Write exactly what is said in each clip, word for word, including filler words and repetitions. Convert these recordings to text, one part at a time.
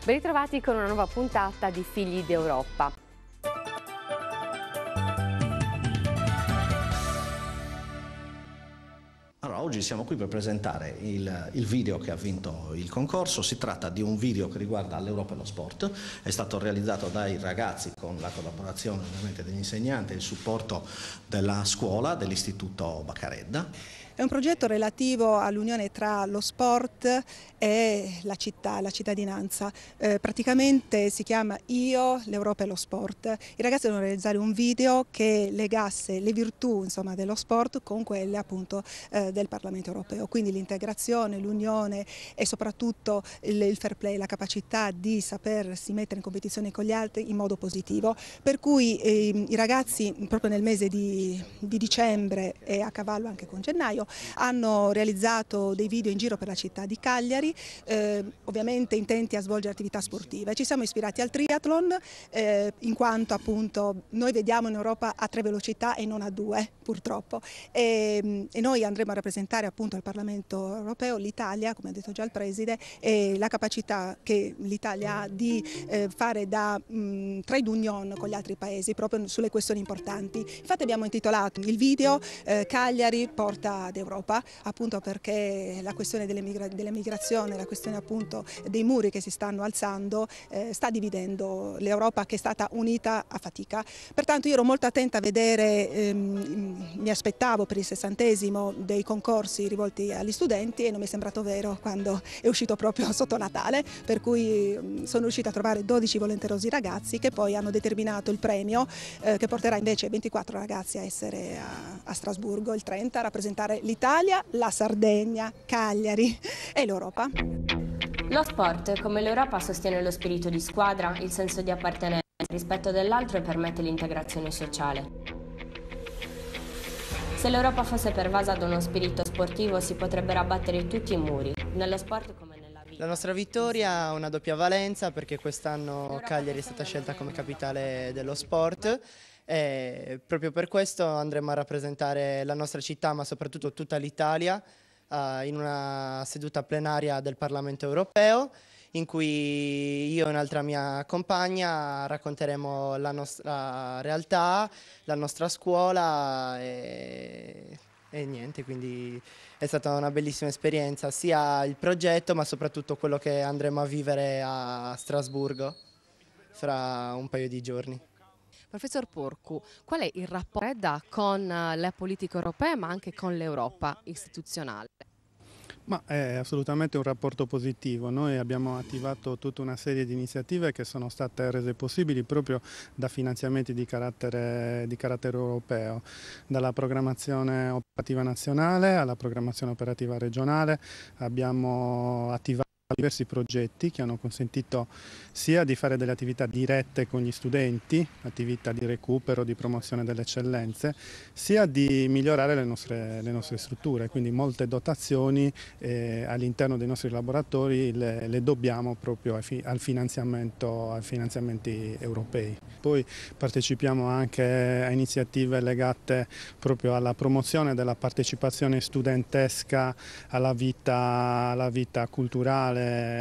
Ben ritrovati con una nuova puntata di Figli d'Europa. Allora, oggi siamo qui per presentare il, il video che ha vinto il concorso. Si tratta di un video che riguarda l'Europa e lo sport. È stato realizzato dai ragazzi con la collaborazione ovviamente degli insegnanti e il supporto della scuola, dell'Istituto Baccaredda. È un progetto relativo all'unione tra lo sport e la città, la cittadinanza. Eh, praticamente si chiama Io, l'Europa e lo sport. I ragazzi devono realizzare un video che legasse le virtù, insomma, dello sport con quelle appunto eh, del Parlamento europeo. Quindi l'integrazione, l'unione e soprattutto il, il fair play, la capacità di sapersi mettere in competizione con gli altri in modo positivo. Per cui eh, i ragazzi proprio nel mese di, di dicembre e a cavallo anche con gennaio hanno realizzato dei video in giro per la città di Cagliari, eh, ovviamente intenti a svolgere attività sportive. Ci siamo ispirati al triathlon eh, in quanto appunto noi vediamo in Europa a tre velocità e non a due purtroppo e, e noi andremo a rappresentare appunto al Parlamento europeo l'Italia, come ha detto già il Preside, e la capacità che l'Italia ha di eh, fare da mh, trade union con gli altri paesi proprio sulle questioni importanti. Infatti abbiamo intitolato il video eh, Cagliari porta d'Europa, appunto perché la questione dell'emigrazione, la questione appunto dei muri che si stanno alzando eh, sta dividendo l'Europa, che è stata unita a fatica. Pertanto io ero molto attenta a vedere, ehm, mi aspettavo per il sessantesimo dei concorsi rivolti agli studenti e non mi è sembrato vero quando è uscito proprio sotto Natale, per cui sono riuscita a trovare dodici volenterosi ragazzi che poi hanno determinato il premio eh, che porterà invece ventiquattro ragazzi a essere a, a Strasburgo il trenta a rappresentare l'Italia, la Sardegna, Cagliari e l'Europa. Lo sport, come l'Europa, sostiene lo spirito di squadra, il senso di appartenenza, il rispetto dell'altro e permette l'integrazione sociale. Se l'Europa fosse pervasa da uno spirito sportivo si potrebbero abbattere tutti i muri, nello sport come nella vita. La nostra vittoria ha una doppia valenza perché quest'anno Cagliari è stata scelta come capitale dello sport. E proprio per questo andremo a rappresentare la nostra città, ma soprattutto tutta l'Italia, uh, in una seduta plenaria del Parlamento europeo, in cui io e un'altra mia compagna racconteremo la nostra realtà, la nostra scuola e, e niente, quindi è stata una bellissima esperienza, sia il progetto ma soprattutto quello che andremo a vivere a Strasburgo fra un paio di giorni. Professor Porcu, qual è il rapporto con le politiche europee ma anche con l'Europa istituzionale? Ma è assolutamente un rapporto positivo. Noi abbiamo attivato tutta una serie di iniziative che sono state rese possibili proprio da finanziamenti di carattere, di carattere europeo, dalla programmazione operativa nazionale alla programmazione operativa regionale. Abbiamo attivato diversi progetti che hanno consentito sia di fare delle attività dirette con gli studenti, attività di recupero, di promozione delle eccellenze, sia di migliorare le nostre, le nostre strutture, quindi molte dotazioni eh, all'interno dei nostri laboratori le, le dobbiamo proprio ai, al finanziamento, ai finanziamenti europei. Poi partecipiamo anche a iniziative legate proprio alla promozione della partecipazione studentesca alla vita, alla vita culturale,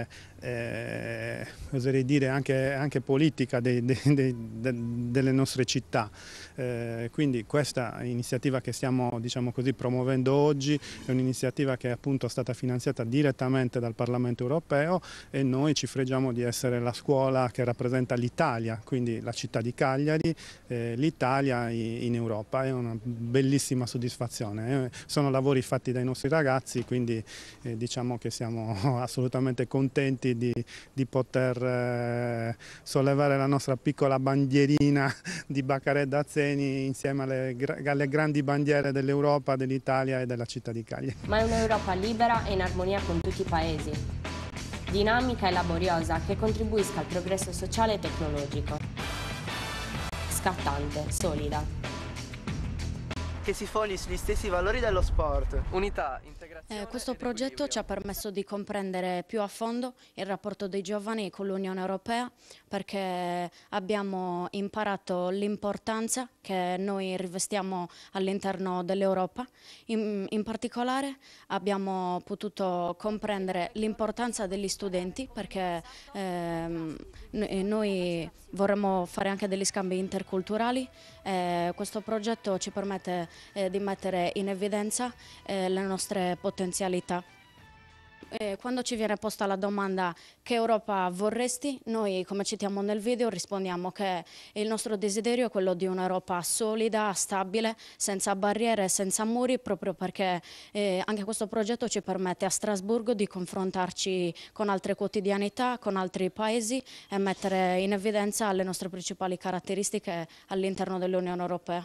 Eh, oserei dire anche, anche politica de, de, de, de, delle nostre città. Eh, quindi questa iniziativa che stiamo, diciamo così, promuovendo oggi è un'iniziativa che è appunto stata finanziata direttamente dal Parlamento europeo e noi ci fregiamo di essere la scuola che rappresenta l'Italia, quindi la città di Cagliari, eh, l'Italia in Europa. È una bellissima soddisfazione. Eh, sono lavori fatti dai nostri ragazzi, quindi eh, diciamo che siamo assolutamente contenti di, di poter eh, sollevare la nostra piccola bandierina di Baccaredda Azzeni insieme alle, alle grandi bandiere dell'Europa, dell'Italia e della città di Cagliari. Ma è un'Europa libera e in armonia con tutti i paesi, dinamica e laboriosa che contribuisca al progresso sociale e tecnologico, scattante, solida. che si fondi sugli stessi valori dello sport. Unità, integrazione. Eh, questo progetto ci ha permesso di comprendere più a fondo il rapporto dei giovani con l'Unione Europea, perché abbiamo imparato l'importanza che noi rivestiamo all'interno dell'Europa. In, in particolare abbiamo potuto comprendere l'importanza degli studenti, perché ehm, noi vorremmo fare anche degli scambi interculturali. Eh, questo progetto ci permette eh, di mettere in evidenza eh, le nostre potenzialità. Eh, quando ci viene posta la domanda che Europa vorresti, noi, come citiamo nel video, rispondiamo che il nostro desiderio è quello di un'Europa solida, stabile, senza barriere, senza muri, proprio perché eh, anche questo progetto ci permette a Strasburgo di confrontarci con altre quotidianità, con altri paesi e mettere in evidenza le nostre principali caratteristiche all'interno dell'Unione Europea.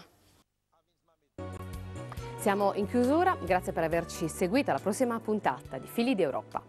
Siamo in chiusura, grazie per averci seguito alla prossima puntata di Fili d'Europa.